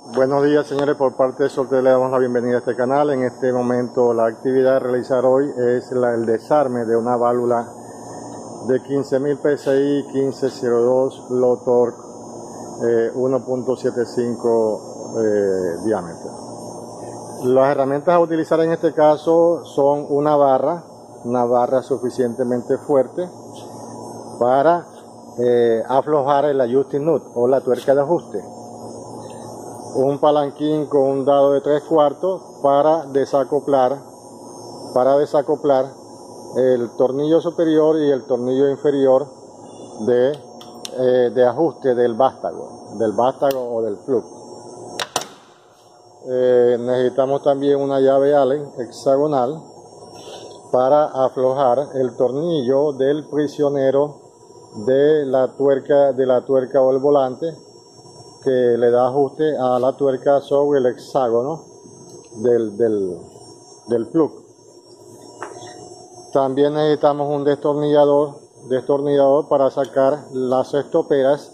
Buenos días, señores, por parte de Soltel le damos la bienvenida a este canal. En este momento la actividad a realizar hoy es el desarme de una válvula de 15.000 PSI 1502 low torque 1.75 diámetro. Las herramientas a utilizar en este caso son una barra suficientemente fuerte para aflojar el adjusting nut o la tuerca de ajuste, un palanquín con un dado de 3/4 para desacoplar el tornillo superior y el tornillo inferior de ajuste del vástago o del plug. Necesitamos también una llave Allen hexagonal para aflojar el tornillo del prisionero de la tuerca o el volante, que le da ajuste a la tuerca sobre el hexágono del plug. También necesitamos un destornillador para sacar las estoperas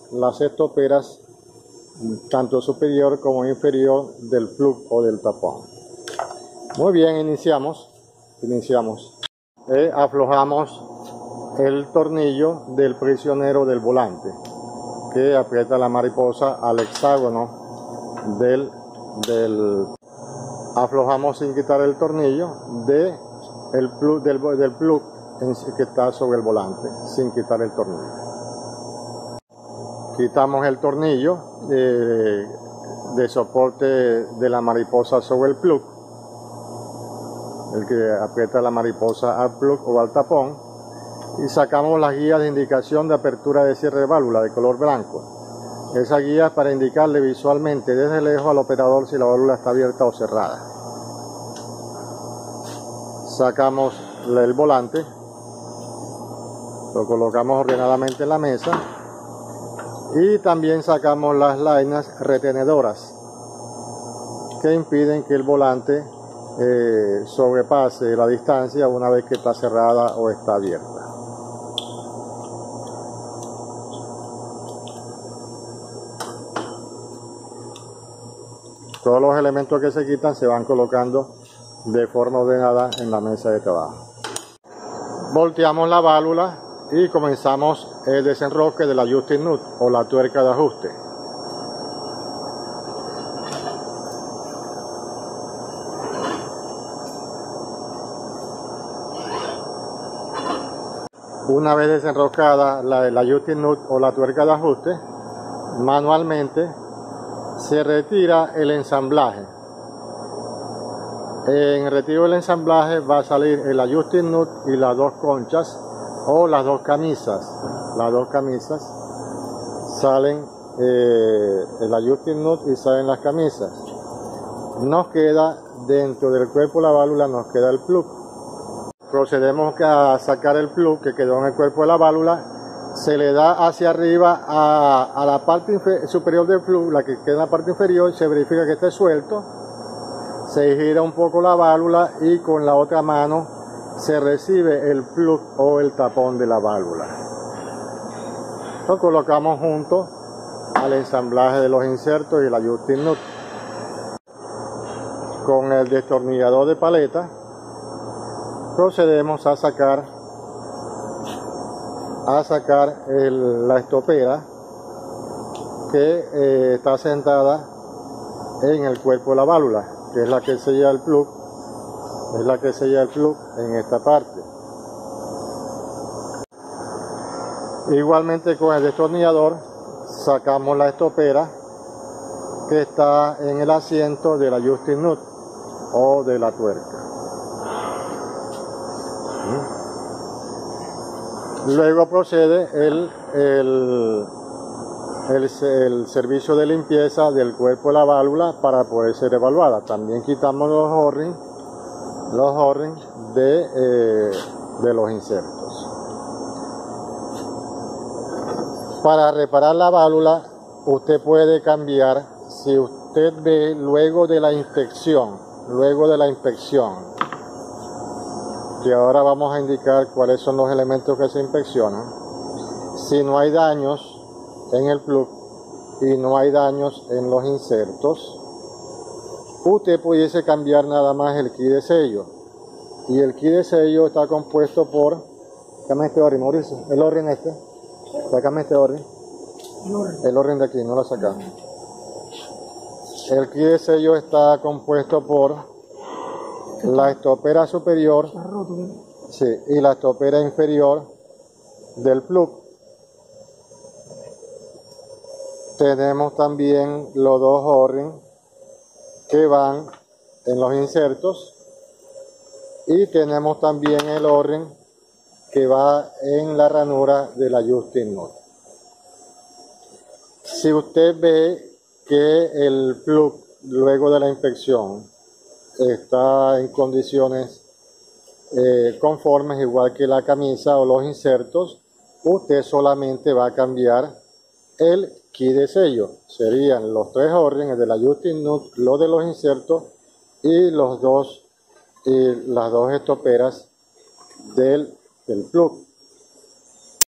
tanto superior como inferior del plug o del tapón. Muy bien, iniciamos. Aflojamos el tornillo del prisionero del volante, que aprieta la mariposa al hexágono aflojamos sin quitar el tornillo del plug que está sobre el volante, sin quitar el tornillo. Quitamos el tornillo de soporte de la mariposa sobre el plug, el que aprieta la mariposa al plug o al tapón, y sacamos las guías de indicación de apertura de cierre de válvula de color blanco. Esa guía es para indicarle visualmente desde lejos al operador si la válvula está abierta o cerrada. Sacamos el volante, lo colocamos ordenadamente en la mesa, y también sacamos las lainas retenedoras que impiden que el volante sobrepase la distancia una vez que está cerrada o está abierta. Todos los elementos que se quitan se van colocando de forma ordenada en la mesa de trabajo. Volteamos la válvula y comenzamos el desenrosque del adjusting nut o la tuerca de ajuste. Una vez desenroscada el adjusting nut o la tuerca de ajuste, manualmente se retira el ensamblaje. En el retiro del ensamblaje va a salir el adjusting nut y las dos conchas o las dos camisas. Las dos camisas salen el adjusting nut y salen las camisas. Nos queda dentro del cuerpo de la válvula, nos queda el plug. Procedemos a sacar el plug que quedó en el cuerpo de la válvula. Se le da hacia arriba a la parte superior del plug, la que queda en la parte inferior, se verifica que esté suelto, se gira un poco la válvula y con la otra mano se recibe el plug o el tapón de la válvula. Lo colocamos junto al ensamblaje de los insertos y el adjusting nut. Con el destornillador de paleta procedemos a sacar la estopera que está sentada en el cuerpo de la válvula, que es la que sella el plug, en esta parte. Igualmente con el destornillador sacamos la estopera que está en el asiento del adjusting nut o de la tuerca. Luego procede el servicio de limpieza del cuerpo de la válvula para poder ser evaluada. También quitamos los O-rings de los insertos. Para reparar la válvula, usted puede cambiar, si usted ve luego de la inspección, que ahora vamos a indicar cuáles son los elementos que se inspeccionan. Si no hay daños en el plug y no hay daños en los insertos, usted pudiese cambiar nada más el key de sello. Y el key de sello está compuesto por, sácame este O-ring, Mauricio, el O-ring este, sácame este O-ring, el O-ring de aquí, no lo sacamos. El key de sello está compuesto por la estopera superior, sí, y la estopera inferior del plug. Tenemos también los dos O-ring que van en los insertos y tenemos también el O-ring que va en la ranura del adjusting nut. Si usted ve que el plug luego de la inspección está en condiciones conformes, igual que la camisa o los insertos, usted solamente va a cambiar el key de sello. Serían los tres O-ring, el del adjusting nut, los de los insertos y las dos estoperas del plug.